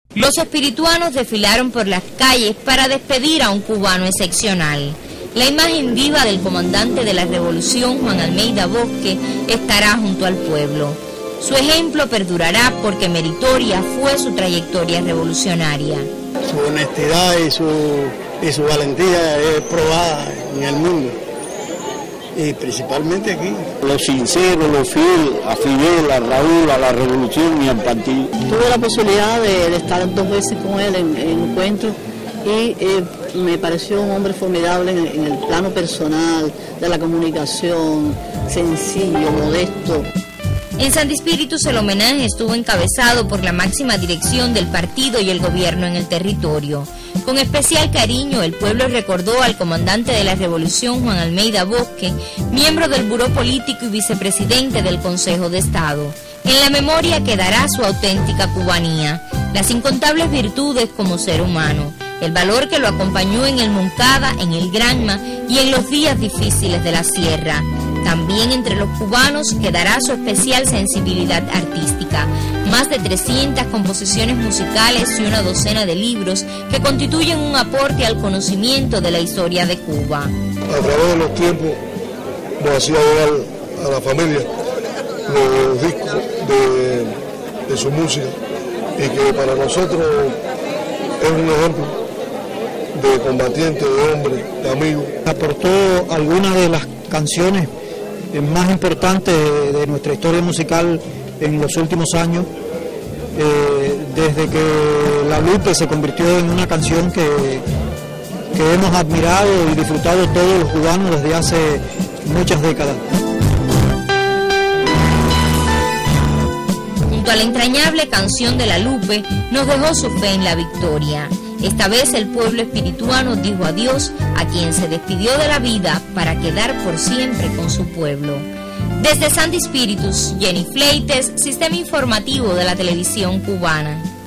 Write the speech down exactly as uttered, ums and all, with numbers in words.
Los espirituanos desfilaron por las calles para despedir a un cubano excepcional. La imagen viva del comandante de la revolución, Juan Almeida Bosque, estará junto al pueblo. Su ejemplo perdurará porque meritoria fue su trayectoria revolucionaria. Su honestidad y su, y su valentía es probada en el mundo, y principalmente aquí. Lo sincero, lo fiel a Fidel, a Raúl, a la revolución y al partido. Tuve la posibilidad de, de estar dos veces con él en, en encuentros y eh, me pareció un hombre formidable en, en el plano personal, de la comunicación, sencillo, modesto. En Santi Spíritus el homenaje estuvo encabezado por la máxima dirección del partido y el gobierno en el territorio. Con especial cariño, el pueblo recordó al comandante de la revolución, Juan Almeida Bosque, miembro del Buró Político y vicepresidente del Consejo de Estado. En la memoria quedará su auténtica cubanía, las incontables virtudes como ser humano, el valor que lo acompañó en el Moncada, en el Granma y en los días difíciles de la sierra. También entre los cubanos quedará su especial sensibilidad artística, más de trescientas composiciones musicales y una docena de libros que constituyen un aporte al conocimiento de la historia de Cuba. A través de los tiempos nos hacía llegar a la familia los discos de, de su música, y que para nosotros es un ejemplo de combatiente, de hombre, de amigo. Aportó algunas de las canciones más importantes de nuestra historia musical en los últimos años, eh, desde que La Lupe se convirtió en una canción que, que hemos admirado y disfrutado todos los cubanos desde hace muchas décadas. Junto a la entrañable canción de La Lupe, nos dejó su fe en la victoria. Esta vez el pueblo espirituano dijo adiós a quien se despidió de la vida para quedar por siempre con su pueblo. Desde Santi Spíritus, Jenny Fleites, Sistema Informativo de la Televisión Cubana.